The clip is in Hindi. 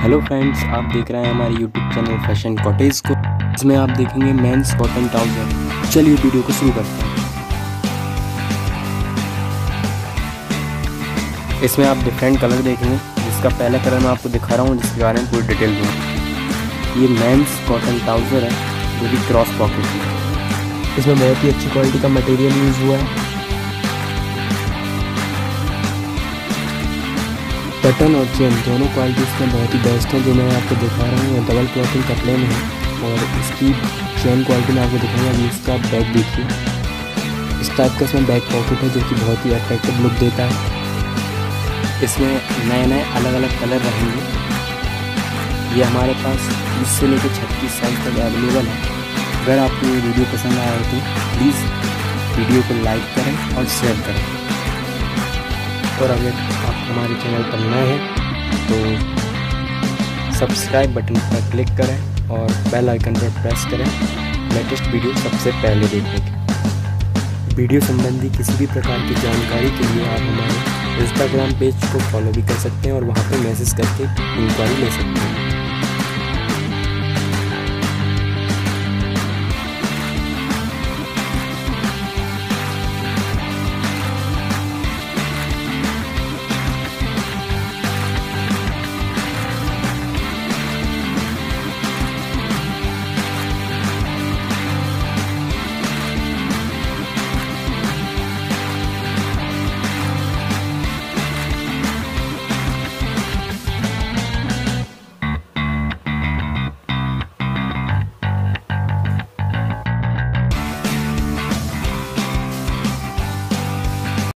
हेलो फ्रेंड्स, आप देख रहे हैं हमारे यूट्यूब चैनल फैशन कॉटेज को। इसमें आप देखेंगे मेंस कॉटन ट्राउजर। चलिए वीडियो को शुरू करते हैं। इसमें आप डिफरेंट कलर देखेंगे, जिसका पहला कलर मैं आपको दिखा रहा हूँ, जिसके बारे में पूरी डिटेल दूँ। ये मेंस कॉटन ट्राउजर है जो कि क्रॉस पॉकेट है। इसमें बहुत ही अच्छी क्वालिटी का मटेरियल यूज़ हुआ है। बटन और चेन दोनों क्वालिटी इसमें बहुत ही बेस्ट है। जो मैं आपको दिखा रहा हूँ डबल क्लॉथिंग कपड़े में है, और इसकी चेन क्वालिटी मैं आपको दिखाऊंगा। अभी इसका बैक देखिए, इस टाइप का इसमें बैक पॉकेट है जो कि बहुत ही अट्रैक्टिव लुक देता है। इसमें नए नए अलग अलग कलर रहेंगे। ये हमारे पास 30 से लेकर 36 साइज तक अवेलेबल है। अगर आपको ये वीडियो पसंद आया तो प्लीज़ वीडियो को लाइक करें और शेयर करें। और अगर आप हमारे चैनल पर नए हैं तो सब्सक्राइब बटन पर क्लिक करें और बेल आइकन पर प्रेस करें लेटेस्ट वीडियो सबसे पहले देखने के। वीडियो संबंधी किसी भी प्रकार की जानकारी के लिए आप हमारे इंस्टाग्राम पेज को फॉलो भी कर सकते हैं और वहाँ पर मैसेज करके इंक्वायरी ले सकते हैं।